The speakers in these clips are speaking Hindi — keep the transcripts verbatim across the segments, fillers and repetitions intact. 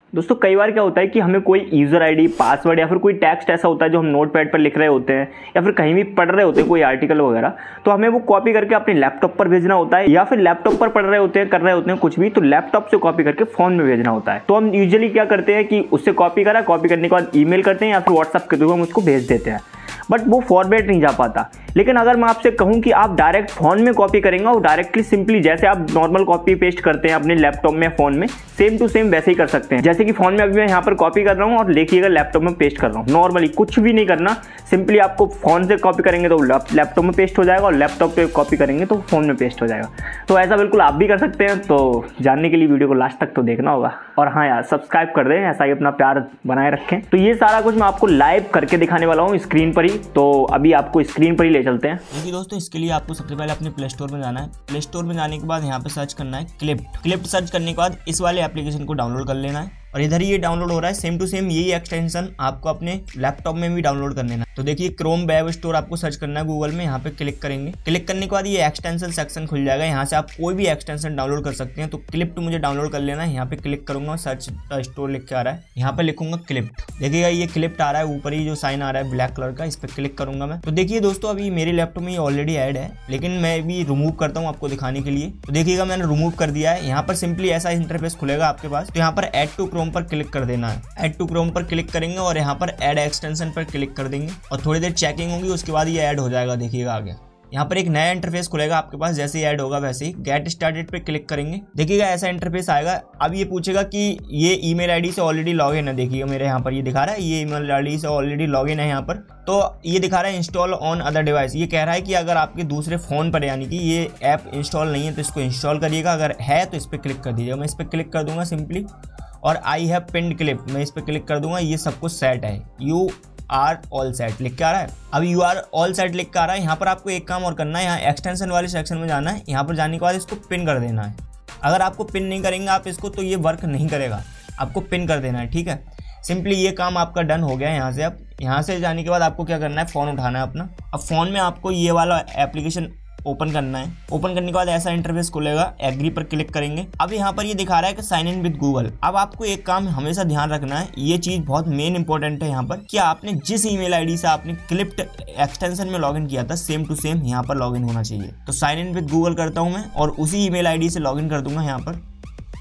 दोस्तों कई बार क्या होता है कि हमें कोई यूज़र आईडी, पासवर्ड या फिर कोई टेक्स्ट ऐसा होता है जो हम नोटपैड पर लिख रहे होते हैं या फिर कहीं भी पढ़ रहे होते हैं कोई आर्टिकल वगैरह, तो हमें वो कॉपी करके अपने लैपटॉप पर भेजना होता है या फिर लैपटॉप पर पढ़ रहे होते हैं, कर रहे होते हैं कुछ भी, तो लैपटॉप से कॉपी करके फोन में भेजना होता है। तो हम यूजुअली क्या करते हैं कि उससे कॉपी करा, कॉपी करने के बाद ईमेल करते हैं या फिर व्हाट्सएप के थ्रू हम उसको भेज देते हैं, बट वो फॉरवर्ड नहीं जा पाता। लेकिन अगर मैं आपसे कहूं कि आप डायरेक्ट फोन में कॉपी करेंगे और डायरेक्टली सिंपली जैसे आप नॉर्मल कॉपी पेस्ट करते हैं अपने लैपटॉप में, फोन में, सेम टू सेम वैसे ही कर सकते हैं। जैसे कि फोन में अभी मैं यहाँ पर कॉपी कर रहा हूँ और देखिएगा लैपटॉप में पेस्ट कर रहा हूँ। नॉर्मली कुछ भी नहीं करना, सिंपली आपको फोन से कॉपी करेंगे तो लैपटॉप में पेस्ट हो जाएगा और लैपटॉप पे कॉपी करेंगे तो फोन में पेस्ट हो जाएगा। तो ऐसा बिल्कुल आप भी कर सकते हैं। तो जानने के लिए वीडियो को लास्ट तक तो देखना होगा। और हाँ यार, सब्सक्राइब कर दें, ऐसा ही अपना प्यार बनाए रखें। तो ये सारा कुछ मैं आपको लाइव करके दिखाने वाला हूँ स्क्रीन पर ही। तो अभी आपको स्क्रीन पर ही ले चलते हैं। देखिए दोस्तों, इसके लिए आपको सबसे पहले अपने प्ले स्टोर में जाना है। प्ले स्टोर में जाने के बाद यहाँ पे सर्च करना है क्लिप्ट। क्लिप्ट सर्च करने के बाद इस वाले एप्लीकेशन को डाउनलोड कर लेना है और इधर ही ये डाउनलोड हो रहा है। सेम टू सेम यही एक्सटेंशन आपको अपने लैपटॉप में भी डाउनलोड कर लेना है। तो देखिए क्रोम वेब स्टोर आपको सर्च करना है गूगल में, यहाँ पे क्लिक करेंगे। क्लिक करने के बाद ये एक्सटेंशन सेक्शन खुल जाएगा। यहाँ से आप कोई भी एक्सटेंशन डाउनलोड कर सकते हैं। तो क्लिप्ट मुझे डाउनलोड कर लेना है। यहाँ पे क्लिक करूंगा, सर्च स्टोर लिख के आ रहा है, यहाँ पे लिखूंगा क्लिप्ट। देखिएगा ये क्लिप्ट आ रहा है, ऊपर ही जो साइन आ रहा है ब्लैक कलर का, इस पर क्लिक करूंगा मैं। तो देखिए दोस्तों, अभी मेरे लैपटॉप में ये ऑलरेडी ऐड है, लेकिन मैं भी रिमूव करता हूँ आपको दिखाने के लिए। तो देखिएगा मैंने रिमूव कर दिया है। यहाँ पर सिंपली ऐसा इंटरफेस खुलेगा आपके पास। तो यहाँ पर ऐड टू क्रोम पर क्लिक कर देना है। ऐड टू क्रोम पर क्लिक करेंगे और यहाँ पर ऐड एक्सटेंशन पर क्लिक कर देंगे और थोड़ी देर चेकिंग होगी, उसके बाद ये ऐड हो जाएगा। देखिएगा आगे यहाँ पर एक नया इंटरफेस खुलेगा आपके पास। जैसे ही ऐड होगा वैसे ही गेट स्टार्टेड पे क्लिक करेंगे। देखिएगा ऐसा इंटरफेस आएगा। अब ये पूछेगा कि ये ईमेल आईडी से ऑलरेडी लॉगिन है। देखिएगा मेरे यहाँ पर ये दिखा रहा है ये ईमेल आईडी से ऑलरेडी लॉगिन है यहाँ पर। तो ये दिखा रहा है इंस्टॉल ऑन अदर डिवाइस। ये कह रहा है कि अगर आपके दूसरे फ़ोन पर यानी कि ये ऐप इंस्टॉल नहीं है तो इसको इंस्टॉल करिएगा, अगर है तो इस पर क्लिक कर दीजिएगा। मैं इस पर क्लिक कर दूंगा सिंपली और आई हैव पिन्ड क्लिप, मैं इस पर क्लिक कर दूंगा। ये सब कुछ सेट है, यू आर ऑल सेट लिख के आ रहा है। अब यू आर ऑल सेट लिख के आ रहा है। यहाँ पर आपको एक काम और करना है, यहाँ एक्सटेंशन वाले सेक्शन में जाना है। यहाँ पर जाने के बाद इसको पिन कर देना है। अगर आपको पिन नहीं करेंगे आप इसको तो ये वर्क नहीं करेगा, आपको पिन कर देना है, ठीक है। सिंपली ये काम आपका डन हो गया। यहाँ से अब यहाँ से जाने के बाद आपको क्या करना है, फ़ोन उठाना है अपना। अब फ़ोन में आपको ये वाला एप्लीकेशन ओपन करना है। ओपन करने के बाद ऐसा इंटरफेस खुलेगा, एग्री पर क्लिक करेंगे। अब यहाँ पर ये दिखा रहा है कि साइन इन विद गूगल। अब आपको एक काम हमेशा ध्यान रखना है, ये चीज बहुत मेन इंपॉर्टेंट है यहाँ पर, कि आपने जिस ईमेल आईडी से आपने क्लिप्ट एक्सटेंशन में लॉगिन किया था सेम टू सेम यहाँ पर लॉगिन होना चाहिए। तो साइन इन विद गूगल करता हूँ मैं और उसी ईमेल आईडी से लॉगिन कर दूंगा यहाँ पर।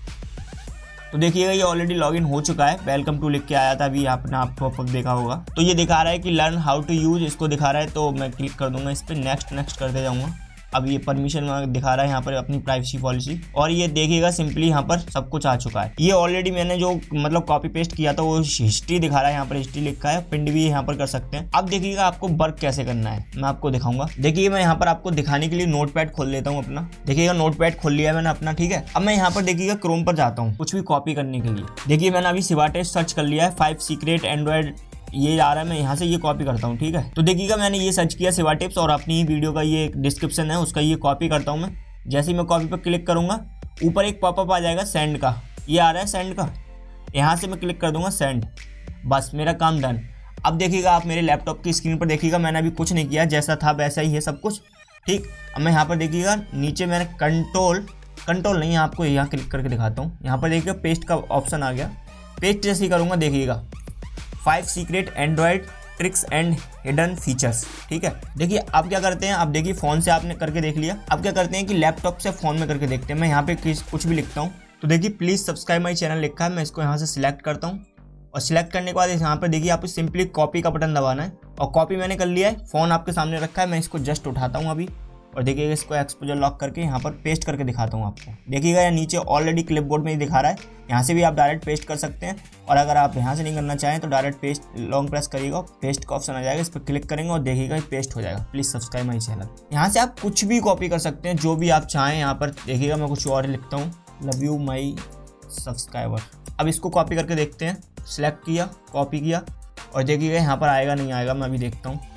तो देखिएगा ये ऑलरेडी लॉगिन हो चुका है, वेलकम टू लिख के आया था अभी, आपने आपको देखा होगा। तो ये दिखा रहा है कि लर्न हाउ टू यूज, इसको दिखा रहा है। तो मैं क्लिक कर दूंगा इस पर, नेक्स्ट नेक्स्ट करते जाऊंगा। अब ये परमिशन दिखा रहा है यहाँ पर अपनी प्राइवेसी पॉलिसी, और ये देखिएगा सिंपली यहाँ पर सब कुछ आ चुका है। ये ऑलरेडी मैंने जो मतलब कॉपी पेस्ट किया था वो हिस्ट्री दिखा रहा है, यहाँ पर हिस्ट्री लिखा है। पिंड भी यहाँ पर कर सकते हैं। अब देखिएगा आपको वर्क कैसे करना है मैं आपको दिखाऊंगा। देखिए मैं यहाँ पर आपको दिखाने के लिए नोटपैड खोल लेता हूँ अपना। देखिएगा नोटपैड खोल लिया मैंने अपना, ठीक है। अब मैं यहाँ पर देखिएगा क्रोम पर जाता हूँ कुछ भी कॉपी करने के लिए। देखिए मैंने अभी सिवाटेस्ट सर्च कर लिया है, फाइव सीक्रेट एंड्रॉइड ये आ रहा है, मैं यहाँ से ये कॉपी करता हूँ, ठीक है। तो देखिएगा मैंने ये सर्च किया सिवा टिप्स और अपनी ही वीडियो का ये डिस्क्रिप्शन है उसका ये कॉपी करता हूँ मैं। जैसे ही मैं कॉपी पर क्लिक करूँगा ऊपर एक पॉपअप आ जाएगा सेंड का, ये आ रहा है सेंड का। यहाँ से मैं क्लिक कर दूंगा सेंड, बस मेरा काम डन। अब देखिएगा आप मेरे लैपटॉप की स्क्रीन पर देखिएगा मैंने अभी कुछ नहीं किया, जैसा था वैसा ही है सब कुछ, ठीक। अब मैं यहाँ पर देखिएगा नीचे मैंने कंट्रोल कंट्रोल नहीं आपको यहाँ क्लिक करके दिखाता हूँ। यहाँ पर देखिएगा पेस्ट का ऑप्शन आ गया। पेस्ट जैसे ही करूँगा देखिएगा five secret Android tricks and hidden features, ठीक है। देखिए अब क्या करते हैं, अब देखिए फ़ोन से आपने करके देख लिया। अब क्या करते हैं कि लैपटॉप से फ़ोन में करके देखते हैं। मैं यहाँ पे कुछ भी लिखता हूँ। तो देखिए प्लीज़ सब्सक्राइब माई चैनल लिखा है, मैं इसको यहाँ से सिलेक्ट करता हूँ और सिलेक्ट करने के बाद यहाँ पर देखिए आपको सिंपली कॉपी का बटन दबाना है और कॉपी मैंने कर लिया है। फ़ोन आपके सामने रखा है, मैं इसको जस्ट उठाता हूँ अभी और देखिएगा इसको एक्सपोजर लॉक करके यहाँ पर पेस्ट करके दिखाता हूँ आपको। देखिएगा यहाँ नीचे ऑलरेडी क्लिपबोर्ड में ही दिखा रहा है, यहाँ से भी आप डायरेक्ट पेस्ट कर सकते हैं। और अगर आप यहाँ से नहीं करना चाहें तो डायरेक्ट पेस्ट लॉन्ग प्रेस करिएगा, पेस्ट का ऑप्शन आ जाएगा, इस पर क्लिक करेंगे और देखिएगा पेस्ट हो जाएगा। Please subscribe my channel. यहाँ से आप कुछ भी कॉपी कर सकते हैं जो भी आप चाहें। यहाँ पर देखिएगा मैं कुछ और लिखता हूँ, लव यू माई सब्सक्राइबर। अब इसको कॉपी करके देखते हैं। सिलेक्ट किया, कॉपी किया और देखिएगा यहाँ पर आएगा नहीं आएगा, मैं अभी देखता हूँ।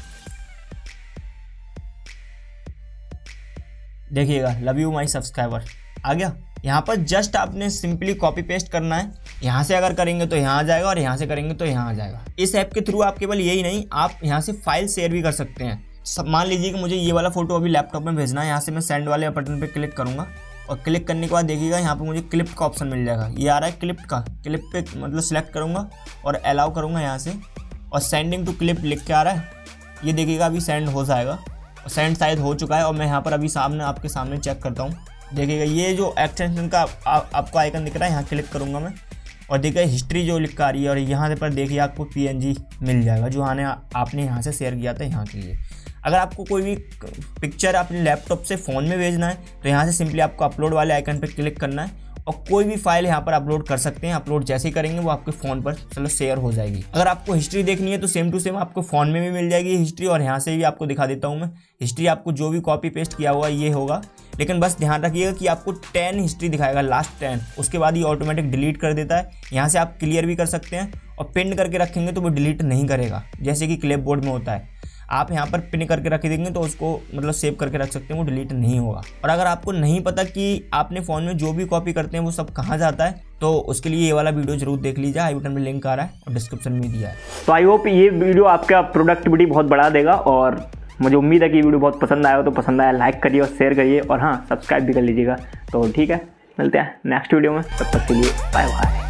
देखिएगा लव यू माई सब्सक्राइबर आ गया। यहाँ पर जस्ट आपने सिंपली कॉपी पेस्ट करना है। यहाँ से अगर करेंगे तो यहाँ आ जाएगा और यहाँ से करेंगे तो यहाँ आ जाएगा। इस ऐप के थ्रू आप केवल यही नहीं, आप यहाँ से फाइल शेयर भी कर सकते हैं। सब मान लीजिए कि मुझे ये वाला फोटो अभी लैपटॉप में भेजना है, यहाँ से मैं सेंड वाले बटन पे क्लिक करूँगा और क्लिक करने के बाद देखिएगा यहाँ पे मुझे क्लिप का ऑप्शन मिल जाएगा। ये आ रहा है क्लिप का, क्लिप पे मतलब सेलेक्ट करूँगा और अलाउ करूँगा यहाँ से, और सेंडिंग टू क्लिप लिख के आ रहा है। ये देखिएगा अभी सेंड हो जाएगा, और सेंड शायद हो चुका है। और मैं यहाँ पर अभी सामने आपके सामने चेक करता हूँ। देखिएगा ये जो एक्सटेंशन का आ, आपको आइकन दिख रहा है, यहाँ क्लिक करूँगा मैं, और देखिए हिस्ट्री जो लिख आ रही है, और यहाँ पर देखिए आपको पीएनजी मिल जाएगा जो आने आपने यहाँ से शेयर किया था यहाँ के लिए। अगर आपको कोई भी पिक्चर अपने लैपटॉप से फ़ोन में भेजना है तो यहाँ से सिंपली आपको अपलोड वाले आइकन पर क्लिक करना है, और कोई भी फाइल यहाँ पर अपलोड कर सकते हैं। अपलोड जैसे ही करेंगे वो आपके फ़ोन पर चलो शेयर हो जाएगी। अगर आपको हिस्ट्री देखनी है तो सेम टू सेम आपको फ़ोन में भी मिल जाएगी हिस्ट्री, और यहाँ से भी आपको दिखा देता हूँ मैं। हिस्ट्री आपको जो भी कॉपी पेस्ट किया हुआ ये होगा, लेकिन बस ध्यान रखिएगा कि आपको टेन हिस्ट्री दिखाएगा, लास्ट टेन, उसके बाद ये ऑटोमेटिक डिलीट कर देता है। यहाँ से आप क्लियर भी कर सकते हैं, और पिन करके रखेंगे तो वो डिलीट नहीं करेगा, जैसे कि क्लिपबोर्ड में होता है। आप यहाँ पर पिन करके रख देंगे तो उसको मतलब सेव करके रख सकते हैं, वो डिलीट नहीं होगा। और अगर आपको नहीं पता कि आपने फ़ोन में जो भी कॉपी करते हैं वो सब कहाँ जाता है, तो उसके लिए ये वाला वीडियो जरूर देख लीजिए। आई बटन में लिंक आ रहा है और डिस्क्रिप्शन में दिया है। तो आई होप ये वीडियो आपका प्रोडक्टिविटी बहुत बढ़ा देगा, और मुझे उम्मीद है कि वीडियो बहुत पसंद आया हो। तो पसंद आया लाइक करिए और शेयर करिए, और हाँ सब्सक्राइब भी कर लीजिएगा। तो ठीक है, मिलते हैं नेक्स्ट वीडियो में, तब तक के लिए बाय बाय।